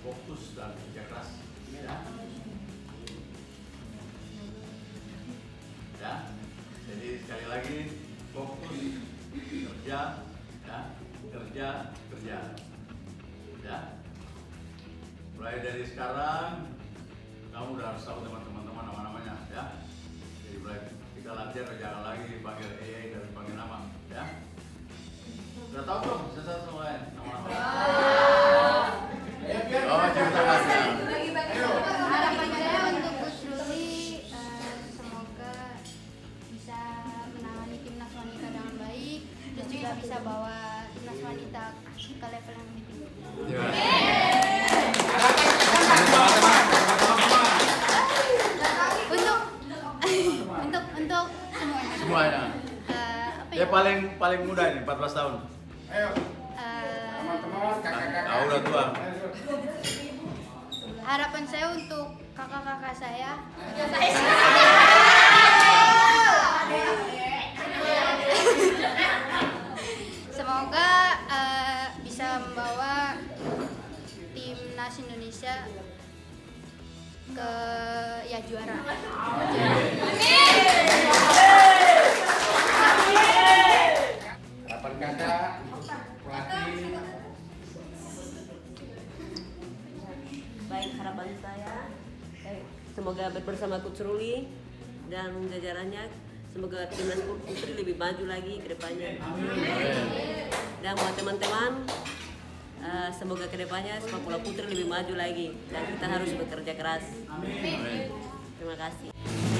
fokus dan kerja keras. Ya, jadi sekali lagi fokus kerja, kerja. Ya, mulai dari sekarang kamu udah harus tahu teman-teman nama-namanya, ya. Jadi mulai kita latihan, jangan lagi panggil dan panggil nama, ya. Udah tahu belum? Sesat semua nama-nama. Oh, cerita kasih. Harapan saya untuk Coach Ruli semoga bisa menangani timnas wanita dengan baik, terus juga bisa bawa timnas wanita ke level yang lebih tinggi. Untuk semuanya. Ya paling muda ini 14 tahun. Ayo. Teman-teman, kakak-kakak. Udah tua. Harapan saya untuk kakak-kakak saya. Semoga bisa membawa timnas Indonesia ke juara. Harapan kakak, pelatih. Baik, harapan saya semoga bersama Coach Ruli dan jajarannya, semoga timnas putri lebih maju lagi ke depannya. Dan buat teman-teman, semoga ke depannya sepak bola putri lebih maju lagi dan kita harus bekerja keras. Terima kasih.